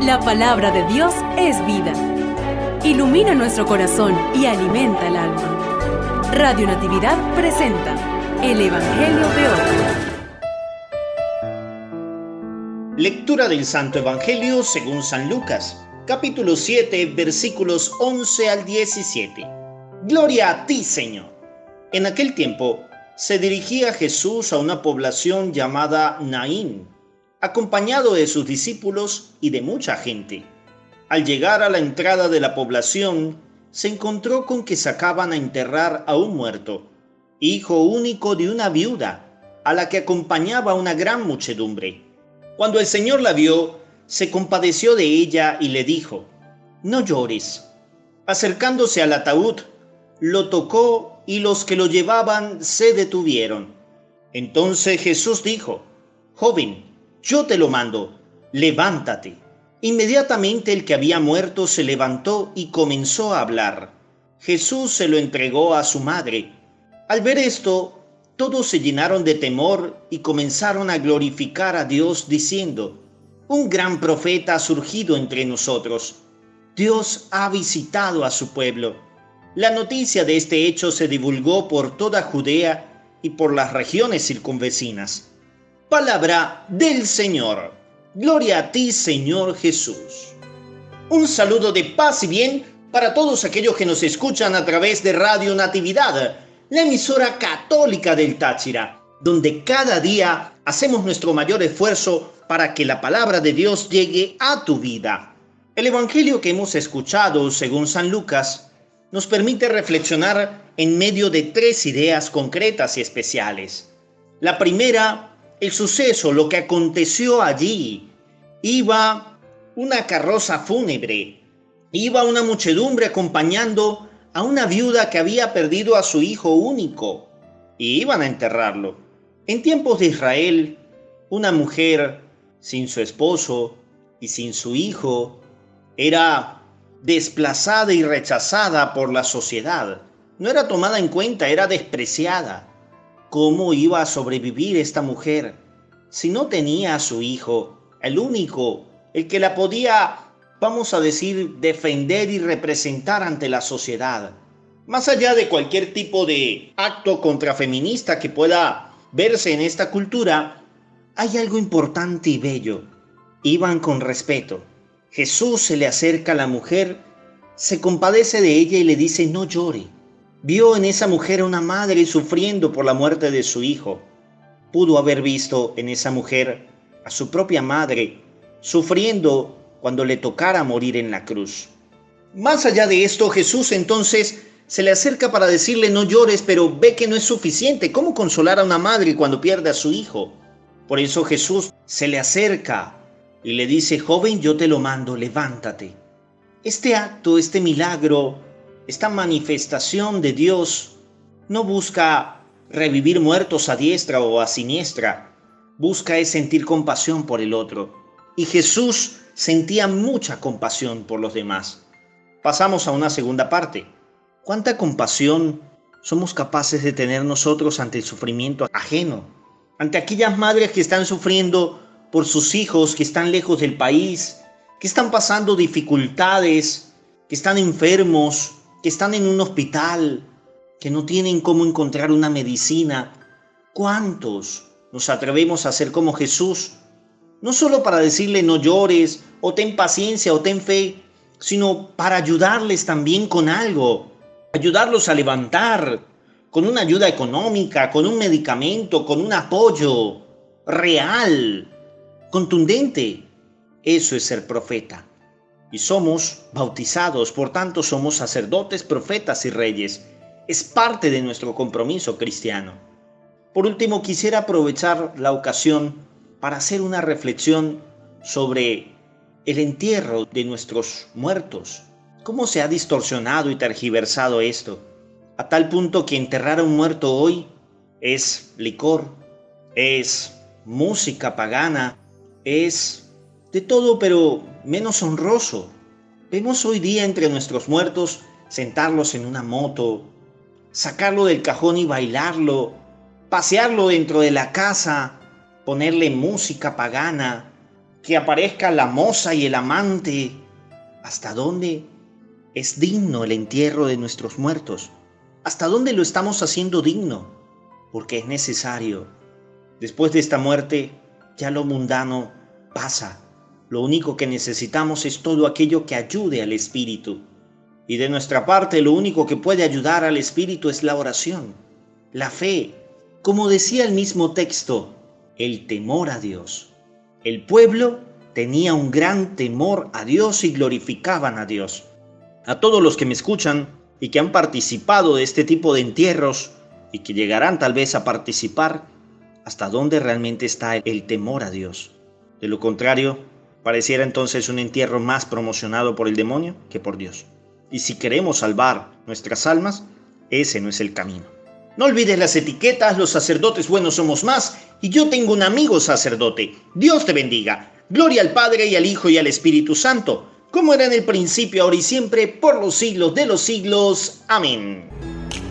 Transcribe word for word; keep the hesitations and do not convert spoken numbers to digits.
La palabra de Dios es vida. Ilumina nuestro corazón y alimenta el alma. Radio Natividad presenta el Evangelio de hoy. Lectura del Santo Evangelio según San Lucas, capítulo siete, versículos once al diecisiete. Gloria a ti, Señor. En aquel tiempo se dirigía Jesús a una población llamada Naín, acompañado de sus discípulos y de mucha gente. Al llegar a la entrada de la población, se encontró con que sacaban a enterrar a un muerto, hijo único de una viuda, a la que acompañaba una gran muchedumbre. Cuando el Señor la vio, se compadeció de ella y le dijo: «No llores». Acercándose al ataúd, lo tocó y los que lo llevaban se detuvieron. Entonces Jesús dijo: «Joven, yo te lo mando, levántate». Inmediatamente el que había muerto se levantó y comenzó a hablar. Jesús se lo entregó a su madre. Al ver esto, todos se llenaron de temor y comenzaron a glorificar a Dios diciendo: «Un gran profeta ha surgido entre nosotros. Dios ha visitado a su pueblo». La noticia de este hecho se divulgó por toda Judea y por las regiones circunvecinas. Palabra del Señor. Gloria a ti, Señor Jesús. Un saludo de paz y bien para todos aquellos que nos escuchan a través de Radio Natividad, la emisora católica del Táchira, donde cada día hacemos nuestro mayor esfuerzo para que la palabra de Dios llegue a tu vida. El evangelio que hemos escuchado, según San Lucas, nos permite reflexionar en medio de tres ideas concretas y especiales. La primera, el suceso, lo que aconteció allí. Iba una carroza fúnebre, iba una muchedumbre acompañando a una viuda que había perdido a su hijo único, y iban a enterrarlo. En tiempos de Israel, una mujer sin su esposo y sin su hijo era desplazada y rechazada por la sociedad. No era tomada en cuenta, era despreciada. ¿Cómo iba a sobrevivir esta mujer si no tenía a su hijo, el único, el que la podía, vamos a decir, defender y representar ante la sociedad? Más allá de cualquier tipo de acto contrafeminista que pueda verse en esta cultura, hay algo importante y bello. Iban con respeto. Jesús se le acerca a la mujer, se compadece de ella y le dice: «No llore». Vio en esa mujer a una madre sufriendo por la muerte de su hijo. Pudo haber visto en esa mujer a su propia madre sufriendo cuando le tocara morir en la cruz. Más allá de esto, Jesús entonces se le acerca para decirle: «No llores», pero ve que no es suficiente. ¿Cómo consolar a una madre cuando pierde a su hijo? Por eso Jesús se le acerca y le dice: «Joven, yo te lo mando, levántate». Este acto, este milagro, esta manifestación de Dios no busca revivir muertos a diestra o a siniestra, busca es sentir compasión por el otro. Y Jesús sentía mucha compasión por los demás. Pasamos a una segunda parte. ¿Cuánta compasión somos capaces de tener nosotros ante el sufrimiento ajeno? Ante aquellas madres que están sufriendo por sus hijos que están lejos del país, que están pasando dificultades, que están enfermos, que están en un hospital, que no tienen cómo encontrar una medicina. ¿Cuántos nos atrevemos a ser como Jesús? No solo para decirle: «No llores», o «ten paciencia», o «ten fe», sino para ayudarles también con algo, ayudarlos a levantar, con una ayuda económica, con un medicamento, con un apoyo real, contundente. Eso es ser profeta. Y somos bautizados, por tanto somos sacerdotes, profetas y reyes. Es parte de nuestro compromiso cristiano. Por último, quisiera aprovechar la ocasión para hacer una reflexión sobre el entierro de nuestros muertos. ¿Cómo se ha distorsionado y tergiversado esto? A tal punto que enterrar a un muerto hoy es licor, es música pagana, es de todo, pero menos honroso. Vemos hoy día entre nuestros muertos sentarlos en una moto, sacarlo del cajón y bailarlo, pasearlo dentro de la casa, ponerle música pagana, que aparezca la moza y el amante. ¿Hasta dónde es digno el entierro de nuestros muertos? ¿Hasta dónde lo estamos haciendo digno? Porque es necesario. Después de esta muerte, ya lo mundano pasa. Lo único que necesitamos es todo aquello que ayude al espíritu. Y de nuestra parte, lo único que puede ayudar al espíritu es la oración, la fe. Como decía el mismo texto, el temor a Dios. El pueblo tenía un gran temor a Dios y glorificaban a Dios. A todos los que me escuchan y que han participado de este tipo de entierros y que llegarán tal vez a participar, ¿hasta dónde realmente está el temor a Dios? De lo contrario, pareciera entonces un entierro más promocionado por el demonio que por Dios. Y si queremos salvar nuestras almas, ese no es el camino. No olvides las etiquetas, los sacerdotes buenos somos más, y yo tengo un amigo sacerdote. Dios te bendiga. Gloria al Padre y al Hijo y al Espíritu Santo, como era en el principio, ahora y siempre, por los siglos de los siglos. Amén.